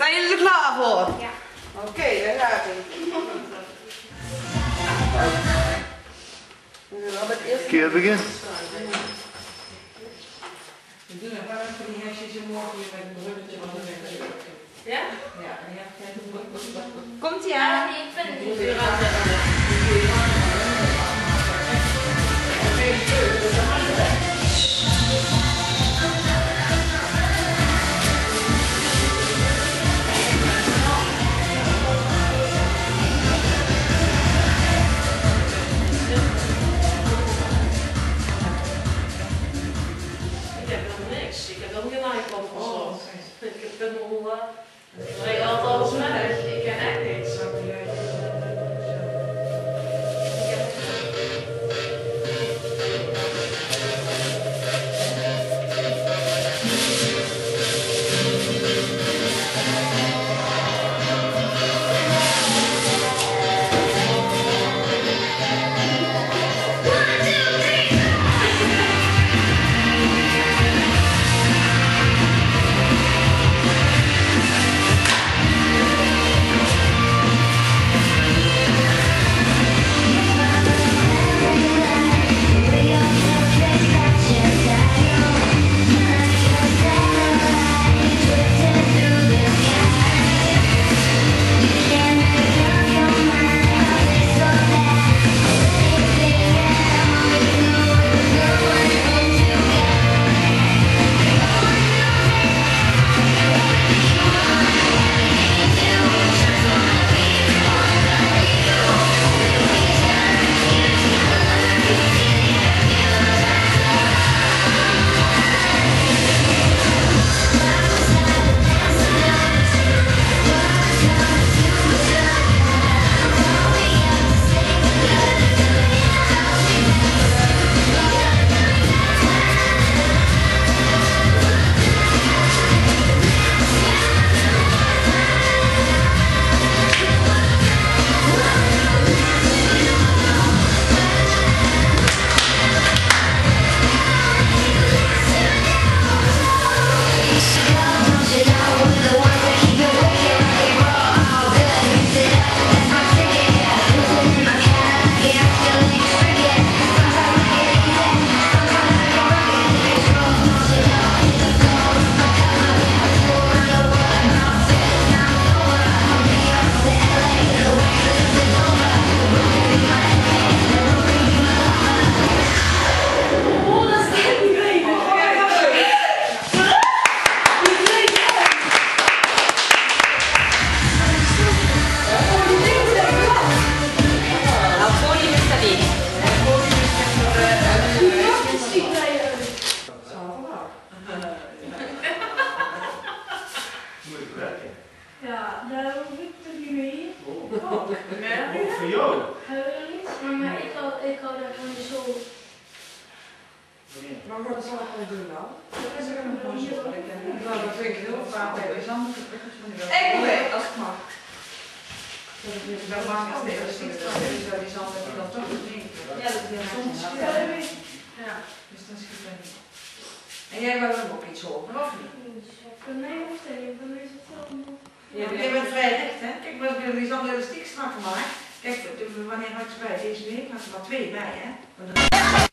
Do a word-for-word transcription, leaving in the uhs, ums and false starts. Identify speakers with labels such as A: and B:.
A: Zijn jullie er klaar voor?
B: Ja.
A: Oké, okay, daar gaat hij.
C: Kun je beginnen?
D: We doen een warm voor die hesjes en morgen weer met een bruggetje van de weg.
A: Ja?
D: Ja, en ja,
A: Komt ie aan?
B: Nee, ik vind het niet.
E: Ik heb helemaal niks. Ik heb helemaal geen iPad of zo. Ik heb helemaal... Ik regel altijd alles weg. Ik ken echt niks.
B: Ja, daar hoef ik toch niet mee.
C: Oh, voor jou?
B: Maar ik hou, ik hou daarvan zo.
D: Maar wat zal ik wel doen dan? Dat is er een bosje. Nou, dat vind ik heel vaak. Het is anders.
A: Ik probeer, als het mag.
D: Dat is wel lang als de eerste is, dat is altijd dan toch niet.
A: Ja, dat is
D: Soms
A: heel
D: ja, dus dat schiet er niet. En jij wil er ook iets over, of niet?
B: Voor mij hoeft het niet, voor mij is het helemaal.
D: Ja, jij bent vrij recht, hè? Kijk, we hebben die zo'n elastiek strak gemaakt. Kijk, wanneer had ik ze bij? Deze week had ik er maar twee bij, hè?